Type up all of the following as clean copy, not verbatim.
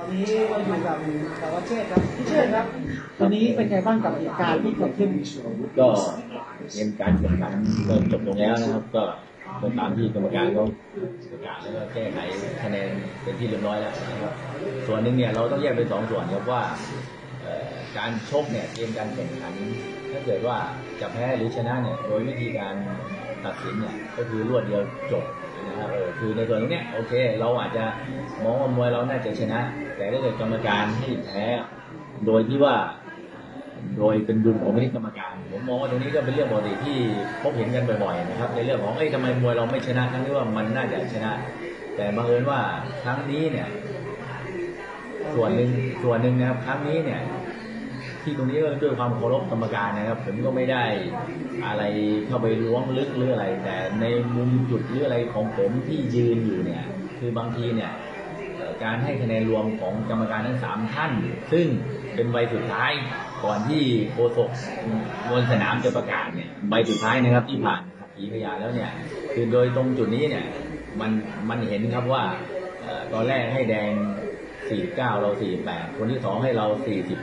นี้เราอยู่กับสารวัตรเชษครับพี่เชษครับตอนนี้เป็นไงบ้างกับเหตุการณ์ที่เกิดขึ้นก็เกมการแข่งขันก็จบลงแล้วนะครับก็ตามที่กรรมการเขาประกาศแล้วก็แก้ไขคะแนนเป็นที่เรียบร้อยแล้วนะครับส่วนหนึ่งเนี่ยเราต้องแยกเป็น2 ส่วนครับว่าการชกเนี่ยเกมการแข่งขันถ้าเกิดว่าจะแพ้หรือชนะเนี่ยโดยวิธีการตัดสินเนี่ยก็คือรวดเดียวจบนะครับคือในส่วนตรงนี้โอเคเราอาจจะมองว่ามวยเราน่าจะชนะแต่ถ้าเกิดกรรมการให้แพ้โดยที่ว่าโดยเป็นดุลของคณะกรรมการผมมองว่าตรงนี้ก็เป็นเรื่องปกติที่พบเห็นกันบ่อยๆนะครับในเรื่องของทำไมมวยเราไม่ชนะทั้งที่ว่ามันน่าจะชนะแต่บังเอิญว่าครั้งนี้เนี่ยส่วนหนึ่งนะครับครั้งนี้เนี่ยที่ตรงนี้ก็ด้วยความเคารพกรรมการนะครับผมก็ไม่ได้อะไรเข้าไปล้วงลึกหรืออะไรแต่ในมุมจุดหรืออะไรของผมที่ยืนอยู่เนี่ยคือบางทีเนี่ยการให้คะแนนรวมของกรรมการทั้ง3 ท่านซึ่งเป็นใบสุดท้ายก่อนที่โฆษกบนสนามจะประกาศเนี่ยใบสุดท้ายนะครับที่ผ่านสักขีพยานแล้วเนี่ยคือโดยตรงจุดนี้เนี่ยมันเห็นครับว่าตอนแรกให้แดง49เรา48คนที่2ให้เรา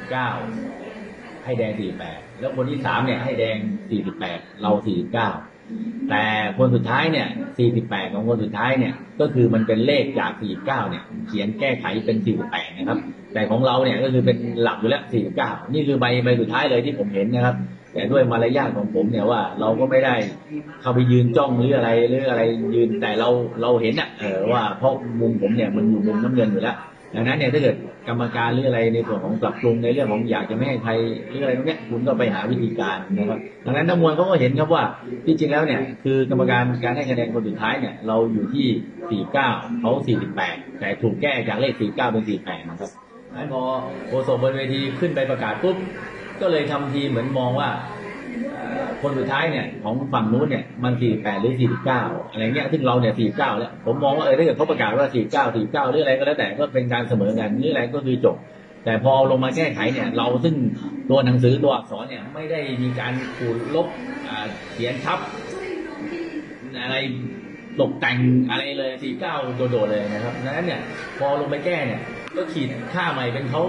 49ให้แดง48แล้วคนที่3เนี่ยให้แดง48เรา49แต่คนสุดท้ายเนี่ย48ของคนสุดท้ายเนี่ยก็คือมันเป็นเลขจาก49เนี่ยเขียนแก้ไขเป็น48นะครับแต่ของเราเนี่ยก็คือเป็นหลักอยู่แล้ว49นี่คือใบสุดท้ายเลยที่ผมเห็นนะครับแต่ด้วยมารยาทของผมเนี่ยว่าเราก็ไม่ได้เข้าไปยืนจ้องหรืออะไรยืนแต่เราเห็นว่าเพราะมุมผมเนี่ยมันอยู่มุมน้ำเงินอยู่แล้วดังนั้นเนี่ยถ้าเกิดกรรมการหรืออะไรในส่วนของปรับปรุงในเรื่องของอยากจะไม่ให้ใครหรืออะไรตรงนี้คุณก็ไปหาวิธีการนะครับดังนั้นนักมวยเขาก็เห็นครับว่าที่จริงแล้วเนี่ยคือกรรมการการให้คะแนนคนสุดท้ายเนี่ยเราอยู่ที่49เขา48แต่ถูกแก้จากเลข49เป็น48นะครับพอโฆษกบนเวทีขึ้นไปประกาศปุ๊บก็เลยทำทีเหมือนมองว่าคนสุดท้ายเนี่ยของฝั่งนู้นเนี่ยมัน48หรือ49อะไรเงี้ยซึ่งเราเนี่ย49แล้วผมมองว่าถ้าเกิดเขาประกาศว่า49หรืออะไรก็แล้วแต่ก็เป็นการเสมอกันหรืออะไรก็คือจบแต่พอลงมาแก้ไขเนี่ยเราซึ่งตัวหนังสือตัวอักษรเนี่ยไม่ได้มีการขูดลบเขียนทับอะไรตกแต่งอะไรเลย49โดดๆเลยนะครับดังนั้นเนี่ยพอลงไปแก้เนี่ยก็ขีดค่าใหม่เป็นเขา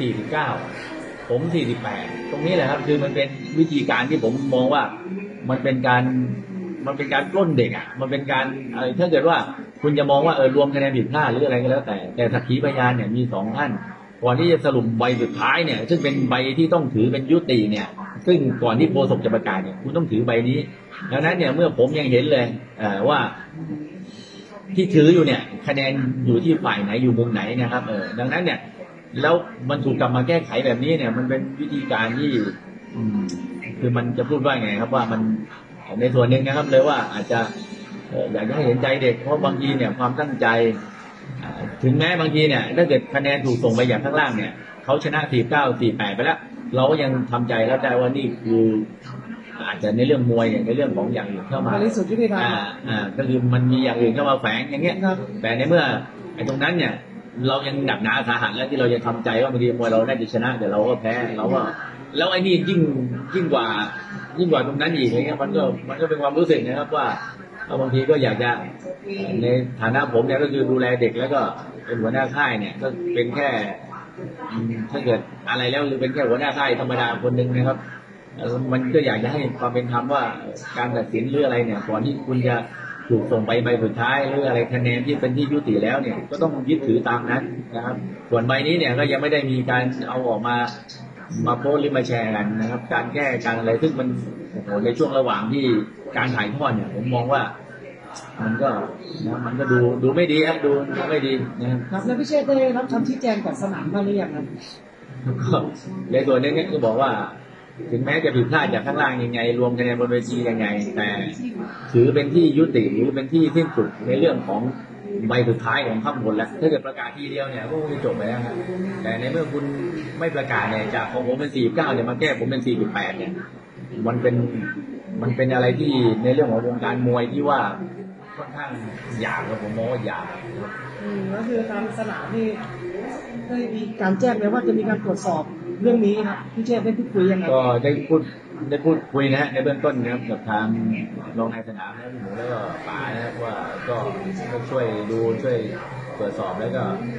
49ผม48ตรงนี้แหละครับคือมันเป็นวิธีการที่ผมมองว่ามันเป็นการปล้นเด็กมันเป็นการถ้าเกิดว่าคุณจะมองว่ารวมคะแนนผิดพลาดหรืออะไรก็แล้วแต่สักขีพยานเนี่ยมี2 ท่านก่อนที่จะสรุปใบสุดท้ายเนี่ยซึ่งเป็นใบที่ต้องถือเป็นยุติเนี่ยซึ่งก่อนที่โฆษกจะประกาศเนี่ยคุณต้องถือใบนี้ดังนั้นเนี่ยเมื่อผมยังเห็นเลยว่าที่ถืออยู่เนี่ยคะแนนอยู่ที่ฝ่ายไหนอยู่มุมไหนนะครับดังนั้นเนี่ยแล้วมันถูกกลับมาแก้ไขแบบนี้เนี่ยมันเป็นวิธีการที่คือมันจะพูดว่าไงครับว่ามันในส่วนหนึ่งนะครับเลยว่าอาจจะอยากให้เห็นใจเด็กเพราะบางทีเนี่ยความตั้งใจถึงแม้บางทีเนี่ยถ้าเกิดคะแนนถูกส่งไปอย่างข้างล่างเนี่ยเขาชนะ49 48ไปแล้วเราก็ยังทำใจรับได้ว่านี่คืออาจจะในเรื่องมวยในเรื่องของอย่างอื่นเข้ามาในสุดที่ได้ก็คือมันมีอย่างอื่นเข้ามาแฝงอย่างเงี้ยแต่ในเมื่อตรงนั้นเนี่ยเรายังหนักหนาสาหัสแล้วที่เราจะทำใจว่าบางทีมวยเราได้จะชนะแต่เราก็แพ้เราก็แล้วไอ้นี่ยิ่งกว่าตรงนั้นอีกอะไรเงี้ยมันก็เป็นความรู้สึกนะครับว่าบางทีก็อยากจะในฐานะผมเนี่ยก็คือดูแลเด็กแล้วก็เป็นหัวหน้าค่ายเนี่ยก็เป็นแค่ถ้าเกิดอะไรแล้วหรือเป็นแค่หัวหน้าค่ายธรรมดาคนหนึ่งนะครับมันก็อยากจะให้ความเป็นธรรมว่าการตัดสินหรืออะไรเนี่ยก่อนที่คุณจะถูกส่งไปใบสุดท้ายหรืออะไรคะแนนที่เป็นที่ยุติแล้วเนี่ยก็ต้องยึดถือตามนั้นนะครับส่วนใบนี้เนี่ยก็ยังไม่ได้มีการเอาออกมาโพสต์หรือมาแชร์กันนะครับการแก้การอะไรซึ่งมันในช่วงระหว่างที่การถ่ายทอดเนี่ยผมมองว่ามันก็ดูไม่ดีดูไม่ดีนะครับแล้วพี่เชษได้รับคำชี้แจงจากสนามบ้างหรือยังครับก็ในส่วนนี้ก็บอกว่าถึงแม้จะผิดพลาดจากข้างล่างยังไงรวมคะแนนบนเวทียังไงแต่ถือเป็นที่ยุติหรือเป็นที่สิ้นสุดในเรื่องของใบสุดท้ายของข้างบนแล้วถ้าเกิดประกาศทีเดียวเนี่ยก็คงจะจบไปแล้วครับแต่ในเมื่อคุณไม่ประกาศเนี่ยจากของผมเป็น49เนี่ยมาแก้ผมเป็น48เนี่ยมันเป็นอะไรที่ในเรื่องของวงการมวยที่ว่าค่อนข้างหยาบครับผมมองว่าหยาบก็คือตามสนามที่ได้มีการแจ้งไว้ว่าจะมีการตรวจสอบเรื่องนี้ครับพี่เชษได้พูดคุยยังไงก็ได้พูดคุยนะฮะในเบื้องต้นนะครับกับทางรองนายสนามแล้วพี่หมูแล้วก็ป๋านะครับว่าก็ช่วยดูช่วยตรวจสอบแล้วก็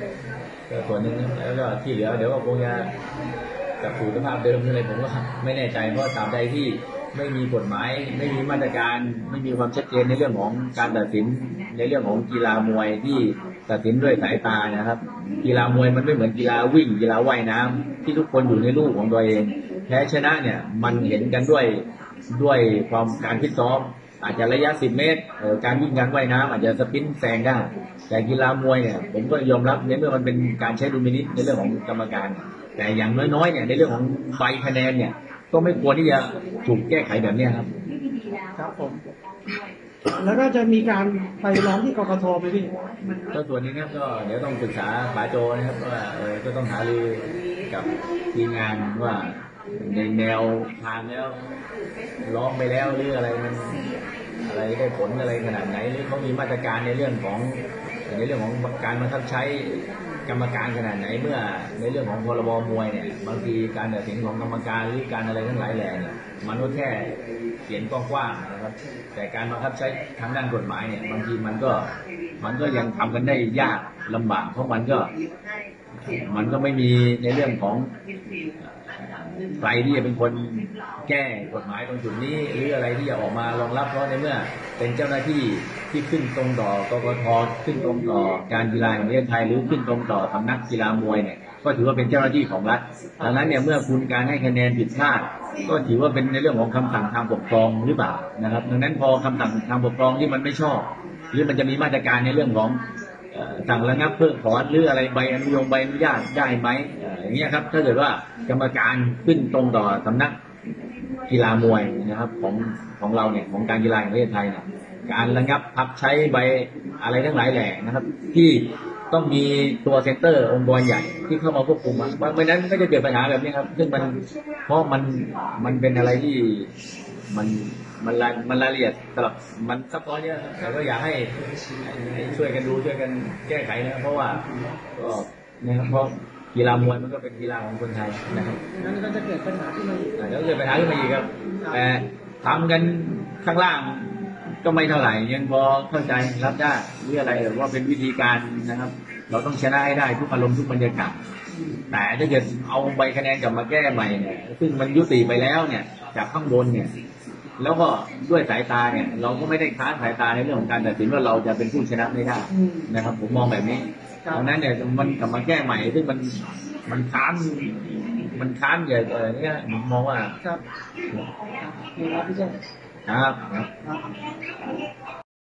ก็ส่วนหนึ่งแล้วก็ที่เหลือเดี๋ยวก็คงจะกลับสู่สภาพเดิมอะไรผมก็ไม่แน่ใจเพราะตราบใดที่ไม่มีกฎหมายไม่มีมาตรการไม่มีความชัดเจนในเรื่องของการตัดสินในเรื่องของกีฬามวยที่ตัดสินด้วยสายตานะครับกีฬามวยมันไม่เหมือนกีฬาวิ่งกีฬาว่ายน้ำที่ทุกคนอยู่ในลูกของตัวเองแพ้ชนะเนี่ยมันเห็นกันด้วยความการฟิตซ้อมอาจจะระยะ10 เมตรการวิ่งการว่ายน้ำอาจจะสปรินต์แซงได้แต่กีฬามวยเนี่ยผมก็ยอมรับในเมื่อมันเป็นการใช้ดุลพินิจในเรื่องของกรรมการแต่อย่างน้อยๆเนี่ยในเรื่องของใบคะแนนเนี่ยก็ไม่ควรที่จะถูกแก้ไขแบบนี้ครับครับผมแล้วก็จะมีการไปร้องที่กกตไหมพี่ก็ส่วนนี้ครับก็เดี๋ยวต้องศึกษาป๋าโจนะครับว่าก็ต้องหารือกับทีมงานว่าในแนวทางแล้วร้องไปแล้วหรืออะไรมันอะไรได้ผลอะไรขนาดไหนหรือเขามีมาตรการในเรื่องของการบังคับใช้กรรมการขนาดไหนเมื่อในเรื่องของพรบมวยเนี่ยบางทีการตัดสินของกรรมการหรือการอะไรทั้งหลายแหล่เนี่ยมันก็แค่เขียนกว้างๆนะครับแต่การบังคับใช้ทางด้านกฎหมายเนี่ยบางทีมันก็ยังทำกันได้ยากลำบากเพราะมันก็ไม่มีในเรื่องของใครที่จะเป็นคนแก้กฎหมายตรงจุดนี้หรืออะไรที่จะออกมารองรับเพราะในเมื่อเป็นเจ้าหน้าที่ที่ขึ้นตรงต่อกกตขึ้นตรงต่อการกีฬาแห่งประเทศไทยหรือขึ้นตรงต่อสำนักกีฬามวยเนี่ยก็ถือว่าเป็นเจ้าหน้าที่ของรัฐดังนั้นเนี่ยเมื่อคุณการให้คะแนนผิดพลาดก็ถือว่าเป็นในเรื่องของคำสั่งทางปกครองหรือเปล่านะครับดังนั้นพอคำสั่งทางปกครองที่มันไม่ชอบหรือมันจะมีมาตรการในเรื่องของสั่งระงับเพิกถอนหรืออะไรใบอนุญาตได้ไหมอย่างเงี้ยครับถ้าเกิดว่ากรรมการขึ้นตรงต่อสำนักกีฬามวยนะครับของเราเนี่ยของการกีฬาแห่งประเทศไทยเนี่ยการระงับพักใช้ใบอะไรทั้งหลายแหล่นะครับที่ต้องมีตัวเซ็นเตอร์องค์กรใหญ่ที่เข้ามาควบคุมไม่นั้นก็จะเกิดปัญหาแบบนี้ครับซึ่งเพราะมันเป็นอะไรที่มันรายละเอียดสำหรับมันซับซ้อนเยอะแต่ก็อยากให้ช่วยกันดูช่วยกันแก้ไขนะเพราะว่าก็นะครับเพราะกีฬามวยมันก็เป็นกีฬาของคนไทยนะครับงั้นก็จะเกิดปัญหาขึ้นมาอีกแล้วเกิดปัญหาขึ้นมาอีกครับแต่ทำกันข้างล่างก็ไม่เท่าไหร่ยังพอเข้าใจรับได้หรืออะไรว่าเป็นวิธีการนะครับเราต้องชนะให้ได้ทุกอารมณ์ทุกบรรยากาศแต่ถ้าเกิดเอาใบคะแนนกลับมาแก้ใหม่เนี่ยซึ่งมันยุติไปแล้วเนี่ยจากข้างบนเนี่ยแล้วก็ด้วยสายตาเนี่ยเราก็ไม่ได้ค้านสายตาในเรื่องของการตัดสินว่าเราจะเป็นผู้ชนะไม่ได้นะครับผมมองแบบนี้ดังนั้นเนี่ยมันกลับมาแก้ใหม่ซึ่งมันค้านใหญ่เนี่ยผมมองว่าครับพี่เจ้ครับ